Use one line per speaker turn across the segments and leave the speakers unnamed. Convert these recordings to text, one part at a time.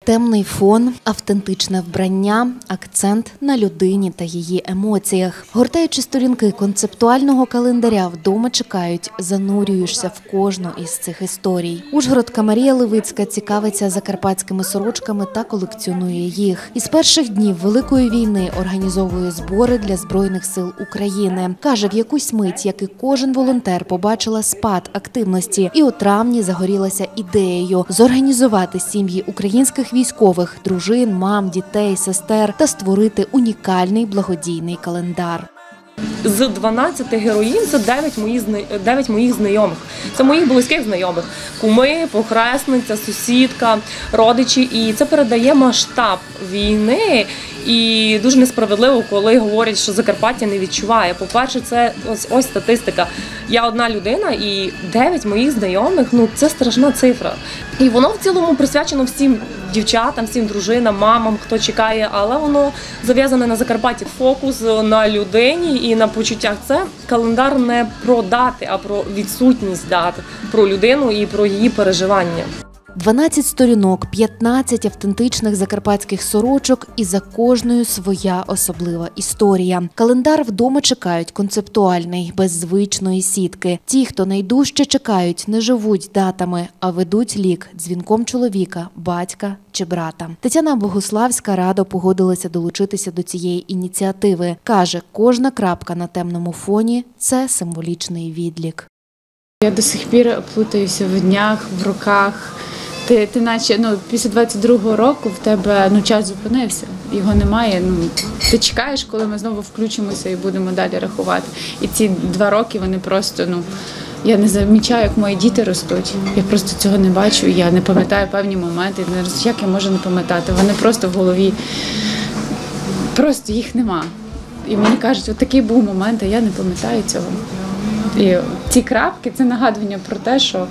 Темний фон, автентичне вбрання, акцент на людині та її емоціях. Гортаючи сторінки концептуального календаря, вдома чекають, занурюєшся в кожну із цих історій. Ужгородка Марія Левицька цікавиться закарпатськими сорочками та колекціонує їх. Із перших днів Великої війни організовує збори для Збройних сил України. Каже, в якусь мить, як і кожен волонтер, побачила спад активності і у травні загорілася ідеєю зорганізувати сім'ї українських військових, дружин, мам, дітей, сестер та створити унікальний благодійний календар.
З 12 героїнь – це 9 моїх знайомих. Це моїх близьких знайомих. Куми, похресниця, сусідка, родичі. І це передає масштаб війни. І дуже несправедливо, коли говорять, що Закарпаття не відчуває. По-перше, це ось статистика. Я одна людина і 9 моїх знайомих – це страшна цифра. І воно в цілому присвячено всім дівчатам, всім дружинам, мамам, хто чекає, але воно зав'язане на Закарпатті. Фокус на людині і на почуттях. Це календар не про дати, а про відсутність дат, про людину і про її переживання.
12 сторінок, 15 автентичних закарпатських сорочок і за кожною своя особлива історія. Календар вдома чекають концептуальний, без звичної сітки. Ті, хто найдужче чекають, не живуть датами, а ведуть лік дзвінком чоловіка, батька чи брата. Тетяна Богуславська радо погодилася долучитися до цієї ініціативи. Каже, кожна крапка на темному фоні – це символічний відлік.
Я до сих пір плутаюся в днях, в роках. Ти наче, після 22-го року в тебе час зупинився, його немає. Ти чекаєш, коли ми знову включимося і будемо далі рахувати. І ці 2 роки вони просто, я не замічаю, як мої діти ростуть. Я просто цього не бачу, я не пам'ятаю певні моменти. Як я можу не пам'ятати? Вони просто в голові, просто їх нема. І мені кажуть, от такий був момент, а я не пам'ятаю цього. І ці крапки – це нагадування про те, що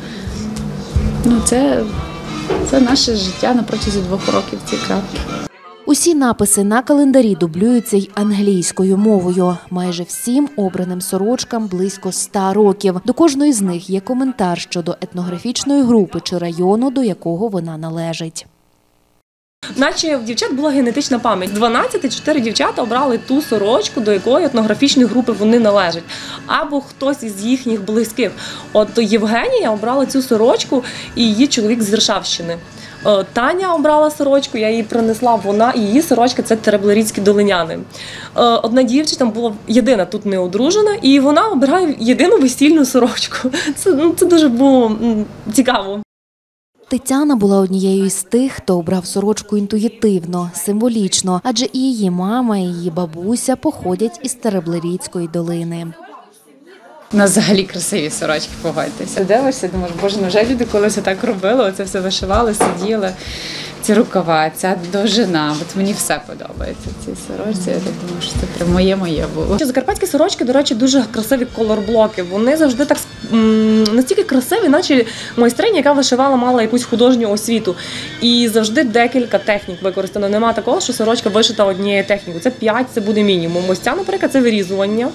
це наше життя на протязі 2 років, ці крапки.
Усі написи на календарі дублюються й англійською мовою. Майже всім обраним сорочкам близько 100 років. До кожної з них є коментар щодо етнографічної групи чи району, до якого вона належить.
Наче в дівчат була генетична пам'ять. 4 дівчата обрали ту сорочку, до якої етнографічної групи вони належать. Або хтось із їхніх близьких. От Євгенія обрала цю сорочку і її чоловік з Віршавщини. Таня обрала сорочку, я її принесла, її сорочка – це тереблерійські долиняни. Одна дівчина була єдина тут не одружена, і вона обирає єдину весільну сорочку. Це дуже було цікаво.
Тетяна була однією із тих, хто обрав сорочку інтуїтивно, символічно, адже і її мама, і її бабуся походять із Тереблерійської долини.
У нас взагалі красиві сорочки, погодьтеся. Дивишся, думаєш, боже, невже люди колись так робили, оце все вишивали, сиділи. Ці рукава, ця довжина, от мені все подобається в цій сорочці, я так думаю, що це прям моє було.
Закарпатські сорочки, до речі, дуже красиві колорблоки, вони завжди так настільки красиві, наче майстриня, яка вишивала, мала якусь художню освіту. І завжди декілька технік використано, нема такого, що сорочка вишита однією технікою, це 5, це буде мінімум. Ось ця, наприклад, це вирізування.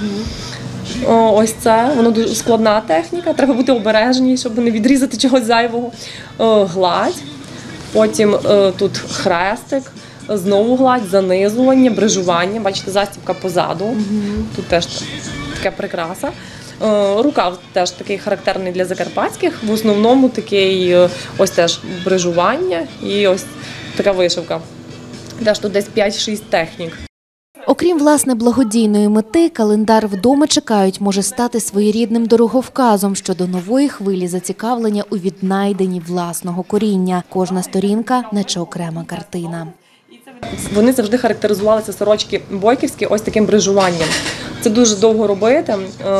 Ось це, воно дуже складна техніка, треба бути обережні, щоб не відрізати чогось зайвого. Гладь. Потім тут хрестик, знову гладь, занизування, брижування. Бачите, застібка позаду. Тут теж така прикраса. Рукав теж такий характерний для закарпатських. В основному такий ось теж брижування і ось така вишивка. Теж тут десь 5-6 технік.
Окрім, власне, благодійної мети, календар «Вдома чекають» може стати своєрідним дороговказом щодо нової хвилі зацікавлення у віднайденні власного коріння. Кожна сторінка – наче окрема картина.
Вони завжди характеризувалися, сорочки бойківські, ось таким брижуванням. Це дуже довго робити.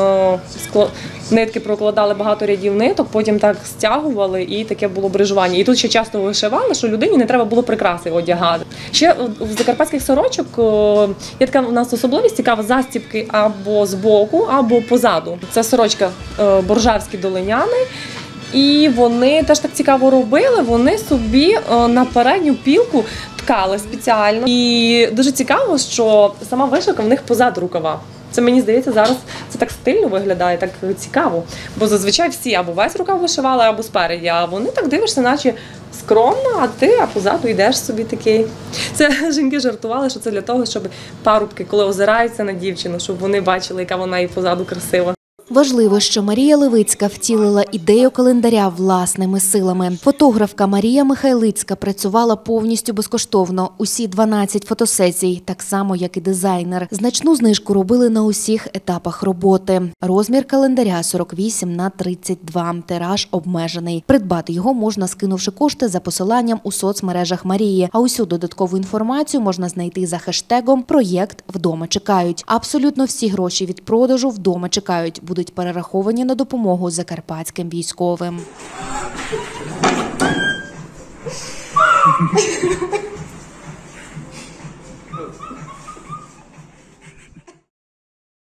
Нитки прокладали багато рядів ниток, потім так стягували і таке було брижування. І тут ще часто вишивали, що людині не треба було прикраси одягати. Ще в закарпатських сорочок є така у нас особливість цікава, застібки або збоку, або позаду. Це сорочка боржавські долиняни. І вони теж так цікаво робили, вони собі на передню пілку ткали спеціально. І дуже цікаво, що сама вишивка в них позаду рукава. Це, мені здається, зараз це так стильно виглядає, так цікаво. Бо зазвичай всі або весь рукав вишивали, або спереді, а вони так дивишся, наче скромно, а ти позаду йдеш собі такий. Це жінки жартували, що це для того, щоб парубки, коли озираються на дівчину, щоб вони бачили, яка вона і позаду красива.
Важливо, що Марія Левицька втілила ідею календаря власними силами. Фотографка Марія Михайлицька працювала повністю безкоштовно. Усі 12 фотосесій, так само, як і дизайнер. Значну знижку робили на усіх етапах роботи. Розмір календаря 48х32. Тираж обмежений. Придбати його можна, скинувши кошти за посиланням у соцмережах Марії. А усю додаткову інформацію можна знайти за хештегом «Проєкт Вдома чекають». Абсолютно всі гроші від продажу «Вдома чекають» будуть перераховані на допомогу закарпатським військовим.